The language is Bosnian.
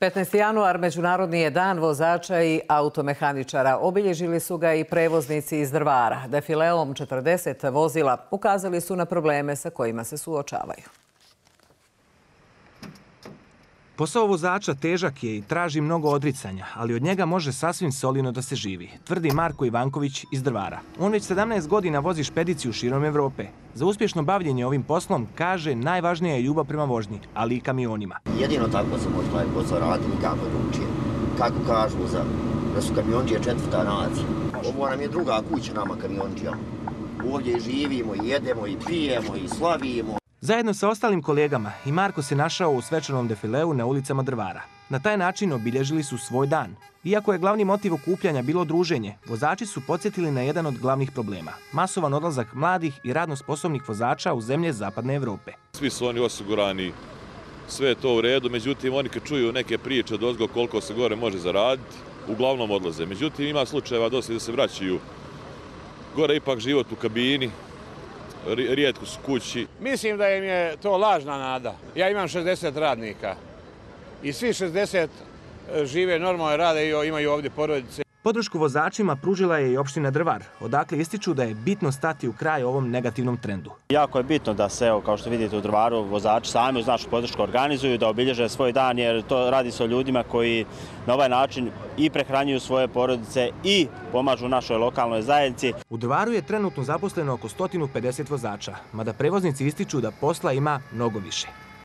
15. januar, međunarodni je dan vozača i automehaničara. Obilježili su ga i prevoznici iz Drvara. Defileom 40 vozila ukazali su na probleme sa kojima se suočavaju. Posao vozača težak je i traži mnogo odricanja, ali od njega može sasvim solidno da se živi, tvrdi Marko Ivanković iz Drvara. On već 17 godina vozi špediciju širom Evrope. Za uspješno bavljenje ovim poslom, kaže, najvažnija je ljubav prema vožnji, ali i kamionima. Jedino tako se može taj posao raditi, nikako drugčije. Kako kažu da su kamionđije četvrta nacija. Ovo nam je druga kuća nama kamionđija. Ovdje živimo, i jedemo, i pijemo, i slavimo. Zajedno sa ostalim kolegama i Marko se našao u svečanom defileu na ulicama Drvara. Na taj način obilježili su svoj dan. Iako je glavni motiv okupljanja bilo druženje, vozači su podsjetili na jedan od glavnih problema. Masovan odlazak mladih i radno sposobnih vozača u zemlje zapadne Evrope. Svi su oni osigurani, sve je to u redu, međutim oni kad čuju neke priče od ozgo koliko se gore može zaraditi, uglavnom odlaze. Međutim ima slučajeva dosta da se vraćaju. Gore ipak život u kabini, rijetko su kući. Mislim da im je to lažna nada. Ja imam 60 radnika i svi 60 žive normalno, rade i imaju ovdje porodice. Podršku vozačima pružila je i opština Drvar, odakle ističu da je bitno stati u kraj ovom negativnom trendu. Jako je bitno da se, kao što vidite u Drvaru, vozači sami uz našu podršku organizuju, da obilježe svoj dan, jer to radi se o ljudima koji na ovaj način i prehranjuju svoje porodice i pomažu našoj lokalnoj zajednici. U Drvaru je trenutno zaposleno oko 150 vozača, mada prevoznici ističu da posla ima mnogo više.